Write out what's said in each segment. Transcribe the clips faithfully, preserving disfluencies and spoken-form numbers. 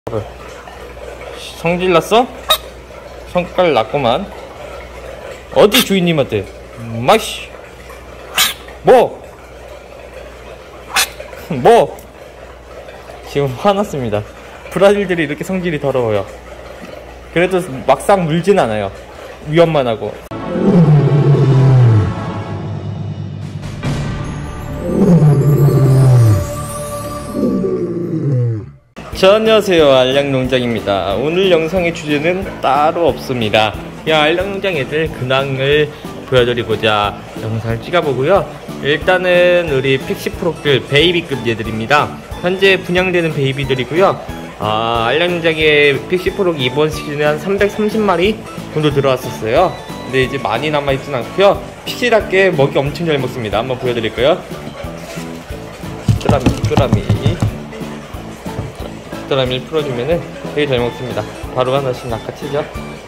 성질 났어? 성깔 났구만. 어디 주인님한테? 마씨. 뭐? 뭐? 지금 화났습니다. 브라질들이 이렇게 성질이 더러워요. 그래도 막상 물진 않아요. 위험만 하고. 자, 안녕하세요. 알약농장입니다. 오늘 영상의 주제는 따로 없습니다. 그냥 알약농장 애들 근황을 보여드리고자 영상을 찍어보고요. 일단은 우리 픽시프록들 베이비급 얘들입니다. 현재 분양되는 베이비들이고요. 아, 알약농장에 픽시프록 이번 시즌에 한 삼백삼십 마리 정도 들어왔었어요. 근데 이제 많이 남아있진 않고요. 픽시답게 먹이 엄청 잘 먹습니다. 한번 보여드릴까요? 뚜라미 뚜라미 뚜라미를 풀어주면은 되게 잘 먹습니다. 바로 하나씩 낚아채죠.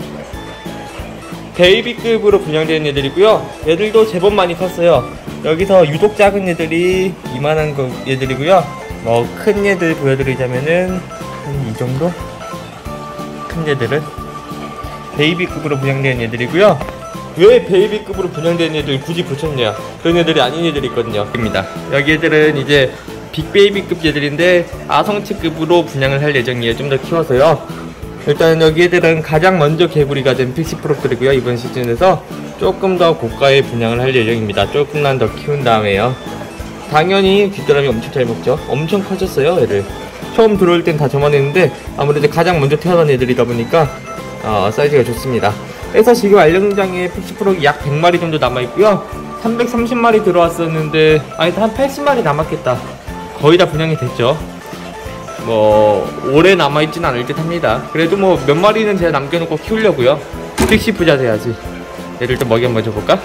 베이비급으로 분양되는 애들이고요. 얘들도 제법 많이 컸어요. 여기서 유독 작은 애들이 이만한 거 얘들이고요. 뭐 큰 애들 보여드리자면은 한 이 정도? 큰 애들은 베이비급으로 분양되는 애들이고요. 왜 베이비급으로 분양되는 애들 굳이 붙였냐? 그런 애들이 아닌 애들이 있거든요. 입니다. 여기 애들은 이제 빅베이비급 얘들인데 아성치급으로 분양을 할 예정이에요. 좀 더 키워서요. 일단 여기 애들은 가장 먼저 개구리가 된 픽시프록들이고요. 이번 시즌에서 조금 더 고가의 분양을 할 예정입니다. 조금만 더 키운 다음에요. 당연히 귀뚜라미 엄청 잘 먹죠. 엄청 커졌어요 애들. 처음 들어올 땐 다 저만 했는데 아무래도 가장 먼저 태어난 애들이다 보니까 어, 사이즈가 좋습니다. 그래서 지금 알약농장에 픽시프록이 약 백 마리 정도 남아있고요. 삼백삼십 마리 들어왔었는데 아니 한 팔십 마리 남았겠다. 거의 다 분양이 됐죠. 뭐 오래 남아있진 않을 듯 합니다. 그래도 뭐 몇 마리는 제가 남겨놓고 키우려고요. 픽시 부자 돼야지. 얘를 또 먹이 한번 줘볼까?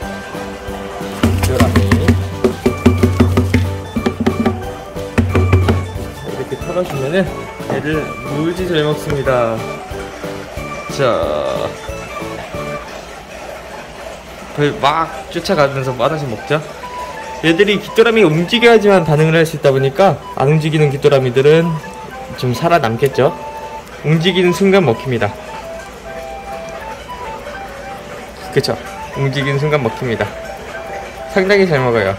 뚜라미 이렇게 털어주면은 얘를 무지 잘 먹습니다. 자, 막 쫓아가면서 하나씩 먹자. 얘들이 귀뚜라미 움직여야지만 반응을 할 수 있다 보니까 안 움직이는 귀뚜라미들은 좀 살아남겠죠. 움직이는 순간 먹힙니다. 그쵸? 움직이는 순간 먹힙니다. 상당히 잘 먹어요.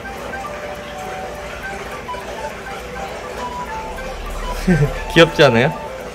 귀엽지 않아요?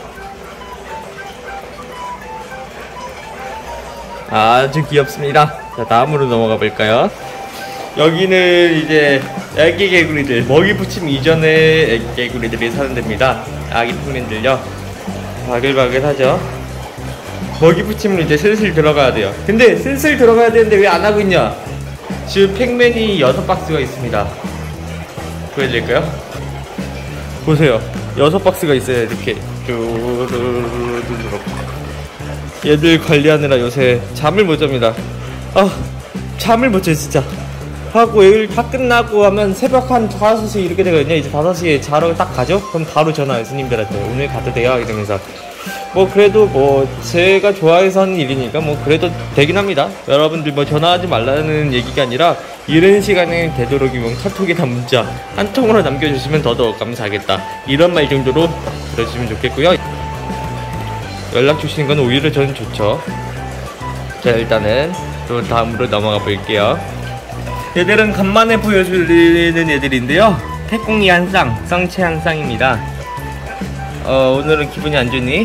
아주 귀엽습니다. 자, 다음으로 넘어가 볼까요? 여기는 이제 애기 개구리들, 먹이 붙임 이전에 애기 개구리들이 사는 데입니다. 아기 핑맨들요. 바글바글하죠. 먹이 붙임은 이제 슬슬 들어가야 돼요. 근데 슬슬 들어가야 되는데 왜 안 하고 있냐? 지금 팩맨이 여섯 박스가 있습니다. 보여드릴까요? 보세요. 여섯 박스가 있어요. 이렇게 쭈르르르르. 얘들 관리하느라 요새 잠을 못 잡니다. 아, 잠을 못 자요 진짜. 하고 일 다 끝나고 하면 새벽 한 다섯 시 이렇게 되거든요. 이제 다섯 시에 자러 딱 가죠? 그럼 바로 전화해요. 스님들한테 오늘 가도 돼요? 이러면서 뭐 그래도 뭐 제가 좋아해서 하는 일이니까 뭐 그래도 되긴 합니다. 여러분들 뭐 전화하지 말라는 얘기가 아니라 이런 시간에 되도록이면 카톡이나 문자 한 통으로 남겨주시면 더더욱 감사하겠다, 이런 말 정도로 들어주시면 좋겠고요. 연락 주시는 건 오히려 저는 좋죠. 자, 일단은 또 다음으로 넘어가 볼게요. 얘들은 간만에 보여드리는 애들인데요. 태공이 한 쌍, 성체 한 쌍입니다. 어, 오늘은 기분이 안 좋니?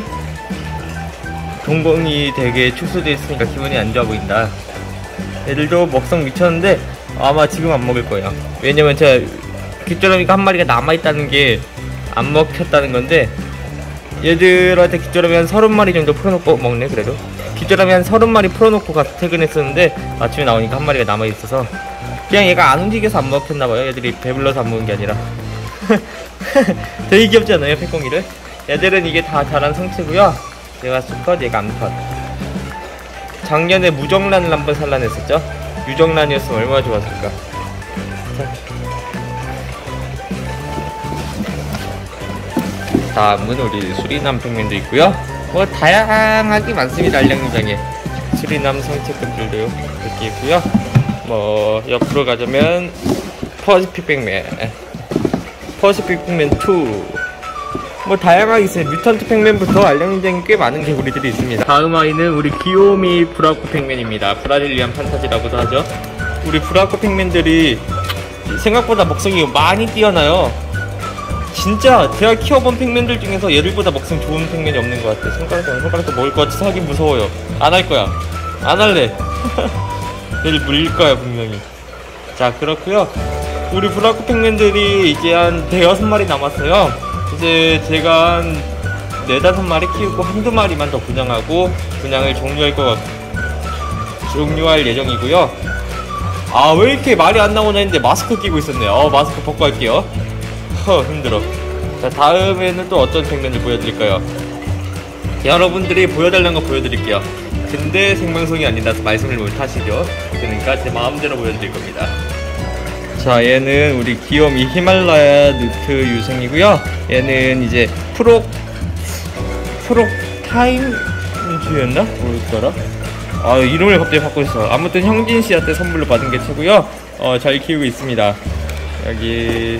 동공이 되게 축소되어 있으니까 기분이 안 좋아 보인다. 얘들도 먹성 미쳤는데 아마 지금 안 먹을 거예요. 왜냐면 제가 귀뚜라미가 한 마리가 남아있다는 게 안 먹혔다는 건데, 얘들한테 귀뚜라미 한 서른 마리 정도 풀어놓고 먹네. 그래도 귀뚜라미 한 서른 마리 풀어놓고 가서 퇴근했었는데 아침에 나오니까 한 마리가 남아있어서 그냥 얘가 안 움직여서 안 먹혔나봐요. 얘들이 배불러서 안 먹은 게 아니라. 되게 귀엽지 않아요 팩공이를? 얘들은 이게 다 자란 성체고요. 얘가 수컷, 얘가 암컷. 작년에 무정란을 한번 산란했었죠. 유정란이었으면 얼마나 좋았을까. 다음은 우리 수리남 팩맨도 있고요. 뭐 다양하게 많습니다. 알약농장에 수리남 성체급들도 이렇게 있고요. 뭐 옆으로 가자면 퍼시픽 팩맨, 퍼시픽 팩맨 투, 뭐 다양하게 있어요. 뮤턴트 팩맨부터 알량장이 꽤 많은 개구리들이 있습니다. 다음 아이는 우리 귀요미 브라코 팩맨입니다. 브라질리안 판타지라고도 하죠. 우리 브라코 팩맨들이 생각보다 먹성이 많이 뛰어나요. 진짜 제가 키워본 팩맨들 중에서 얘들보다 먹성 좋은 팩맨이 없는 것 같아. 손가락도 손가락도 먹을 것 같아서 하기 무서워요. 안 할 거야. 안 할래. 얘를 물릴 거야 분명히. 자, 그렇고요. 우리 브라코 팩맨들이 이제 한 대여섯 마리 남았어요. 이제 제가 한 네다섯 마리 키우고 한두 마리만 더 분양하고 분양을 종료할 것 같... 종료할 예정이고요. 아, 왜 이렇게 말이 안 나오나 했는데 마스크 끼고 있었네요. 어, 마스크 벗고 할게요. 허, 힘들어. 자, 다음에는 또 어떤 팩맨을 보여드릴까요? 여러분들이 보여달라는 거 보여드릴게요. 근데 생방송이 아니라서 말씀을 못 하시죠. 그러니까 제 마음대로 보여드릴 겁니다. 자, 얘는 우리 귀요미 히말라야 누트 유생이고요. 얘는 이제 프로 프로 타임 주였나? 뭐였더라? 아, 이름을 갑자기 바꿨어. 아무튼 형진 씨한테 선물로 받은 게 최고요. 어, 잘 키우고 있습니다. 여기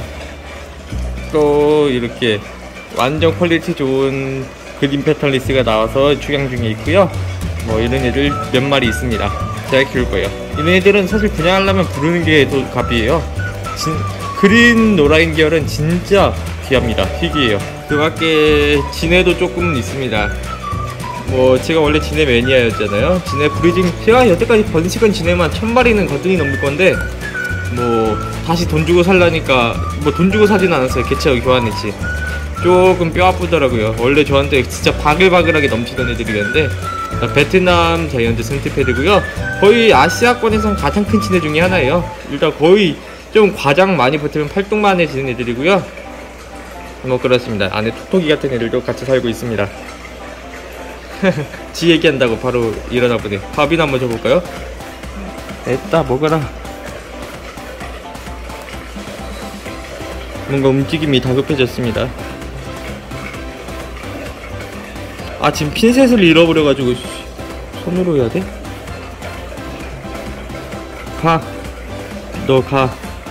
또 이렇게 완전 퀄리티 좋은 그린 패턴리스가 나와서 축양 중에 있고요. 뭐 이런 애들 몇 마리 있습니다. 제가 키울 거예요. 이런 애들은 사실 분양하려면 부르는 게 더 값이에요. 진, 그린 노라인 계열은 진짜 귀합니다. 희귀해요. 그 밖에 진해도 조금 있습니다. 뭐 제가 원래 진해 매니아였잖아요. 진해 브리징, 제가 여태까지 번식은 진해만 천 마리는 거뜬히 넘을 건데 뭐 다시 돈 주고 살라니까 뭐 돈 주고 사진 않았어요. 개체가 교환했지. 조금 뼈 아프더라고요. 원래 저한테 진짜 바글바글하게 넘치던 애들이었는데, 베트남 자이언트 센티패드고요. 거의 아시아권에선 가장 큰 친애 중에 하나예요. 일단 거의 좀 과장 많이 붙으면 팔뚝만해지는 애들이고요. 뭐 그렇습니다. 안에 톡톡이 같은 애들도 같이 살고 있습니다. 지 얘기한다고 바로 일어나 보네. 밥이나 한번 줘볼까요? 에따 먹어라. 뭔가 움직임이 다급해졌습니다. 아, 지금 핀셋을 잃어버려가지고 손으로 해야 돼? 가. 너 가.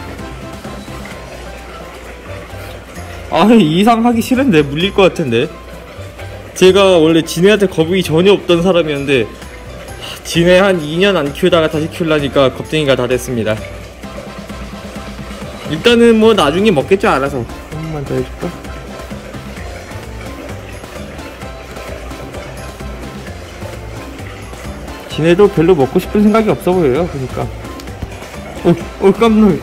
아, 이상하기 싫은데 물릴 것 같은데. 제가 원래 진해한테 거북이 전혀 없던 사람이었는데 진해 한 이 년 안 키우다가 다시 키우려니까 겁쟁이가 다 됐습니다. 일단은 뭐 나중에 먹겠죠, 알아서. 한 번만 더 해줄까? 진해도 별로 먹고 싶은 생각이 없어 보여요. 그러니까. 오, 오, 깜놀.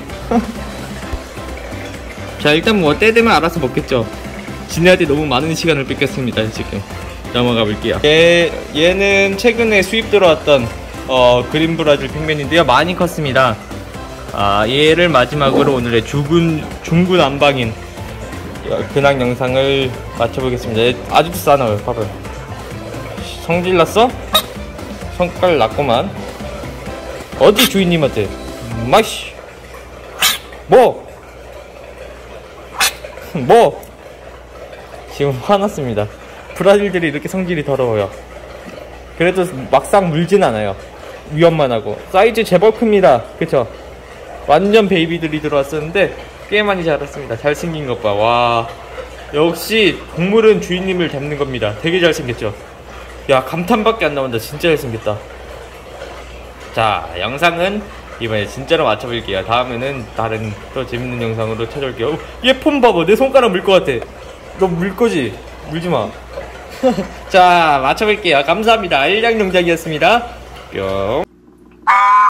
자, 일단 뭐 때 되면 알아서 먹겠죠. 진해한테 너무 많은 시간을 뺏겼습니다. 지금 넘어가 볼게요. 얘, 얘는 최근에 수입 들어왔던 어, 그린 브라질 팩맨인데요. 많이 컸습니다. 아, 얘를 마지막으로 오늘의 죽은, 중구 난방인 근황 영상을 마쳐보겠습니다. 얘 아직도 싸나요. 봐봐요. 성질 났어? 성깔 났구만. 어디 주인님한테? 마이씨. 뭐? 뭐? 지금 화났습니다. 브라질들이 이렇게 성질이 더러워요. 그래도 막상 물진 않아요. 위험만 하고. 사이즈 제법 큽니다. 그쵸? 완전 베이비들이 들어왔었는데 꽤 많이 자랐습니다. 잘생긴 것 봐. 와, 역시 동물은 주인님을 닮는 겁니다. 되게 잘생겼죠? 야, 감탄밖에 안 나온다. 진짜 잘생겼다. 자, 영상은 이번에 진짜로 맞춰볼게요. 다음에는 다른 또 재밌는 영상으로 찾아올게요. 얘 폼 봐봐. 내 손가락 물 것 같아. 너 물 거지? 물지마. 자, 맞춰볼게요. 감사합니다. 일량농장이었습니다. 뿅.